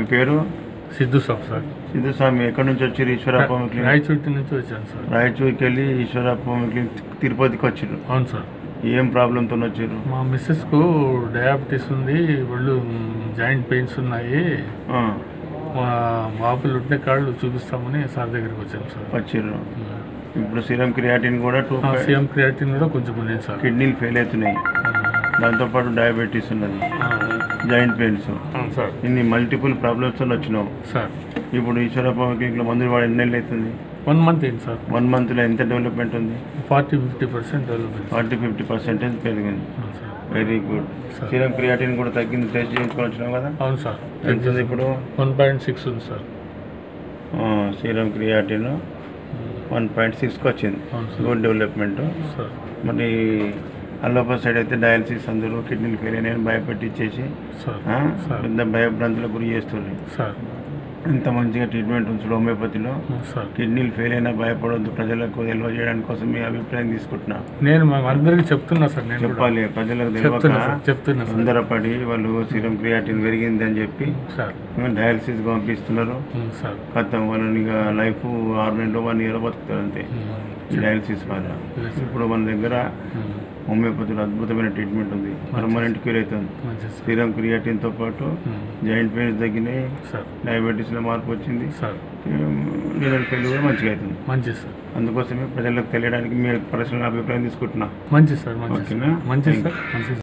మీ పేరు? సిద్ధు సాబ్ సార్. సిద్ధు స్వామి, ఎక్కడి నుంచి వచ్చారు? ఈశ్వరప్ప క్లినిక్ రాయచూటి నుంచి వచ్చాను సార్. రాయచూరికి వెళ్ళి ఈశ్వరప్ప క్లినిక్ తిరుపతికి వచ్చారు. అవును సార్. ఏం ప్రాబ్లంతో వచ్చారు? మా మిస్సెస్కు డయాబెటీస్ ఉంది, ఒళ్ళు జాయింట్ పెయిన్స్ ఉన్నాయి, వాపులు ఉంటే కాళ్ళు చూపిస్తామని సార్ దగ్గరికి వచ్చాను సార్. వచ్చారు. ఇప్పుడు సీరం క్రియాటిన్ కూడా సీరం క్రియాటిన్ కూడా కొంచెం ఉంది సార్. కిడ్నీలు ఫెయిల్ అవుతున్నాయి, దాంతోపాటు డయాబెటీస్ ఉన్నది, జాయింట్ పెయిన్స్, ఇన్ని మల్టిపుల్ ప్రాబ్లమ్స్తో వచ్చినావు సార్. ఇప్పుడు ఈశ్వరప్ప క్లినిక్లో మందులు వాడు ఎన్ని నెలలు అవుతుంది? 1 మంత్ అయింది సార్. 1 మంత్లో ఎంత డెవలప్మెంట్ ఉంది? 40-50% డెవలప్మెంట్. 40-50% పెరిగింది. Very good. Sir. Serum creatinine కూడా తగ్గింది, టెస్ట్ చేయించుకొని వచ్చినావు కదా? అవును సార్. ఎంత ఉంది ఇప్పుడు? 1.6 ఉంది సార్. సీరం క్రియాటిన్ 1.6కి వచ్చింది. Good development sir. మరి అల్లోపర్ సైడ్ అయితే డయాలసిస్ అందరూ కిడ్నీలు ఫెయిల్ అయినాయని భయపెట్టించేసి పెద్ద భయభ్రాంతులకు గురి చేస్తుంది సార్. ఇంత మంచిగా ట్రీట్మెంట్ ఉంచడం హోమియోపతిలో. కిడ్నీలు ఫెయిల్ అయినా భయపడవద్దు, ప్రజలకు తెలియజేయడానికి కోసం మీ అభిప్రాయం తీసుకుంటున్నా. నేను అందరికీ చెప్తున్నా సార్. నేను చెప్పాలి, ప్రజలకు తెలియక తొందరపడి వాళ్ళు సీరం క్రియాటిన్ పెరిగింది అని చెప్పి డయాలసిస్ పంపిస్తున్నారు. ఖతం వాళ్ళని లైఫ్ 6 నెలలు 1 ఇయర్ బతుకుతారు అంతే డయాలసిస్ వల్ల. ఇప్పుడు మన దగ్గర హోమియోపతిలో అద్భుతమైన ట్రీట్మెంట్ ఉంది, పర్మనెంట్ క్యూర్ అవుతుంది. సీరం క్రియాటిన్తో పాటు జాయింట్ పెయిన్స్ తగ్గినాయి, డయాబెటీస్లో మార్పు వచ్చింది, లివర్ ఫెయిల్ కూడా మంచిగా అవుతుంది. మంచిది సార్. అందుకోసమే ప్రజలకు తెలియడానికి మీ పర్సనల్ అభిప్రాయం తీసుకుంటున్నా. మంచిది సార్. ఓకేనా? మంచిది సార్.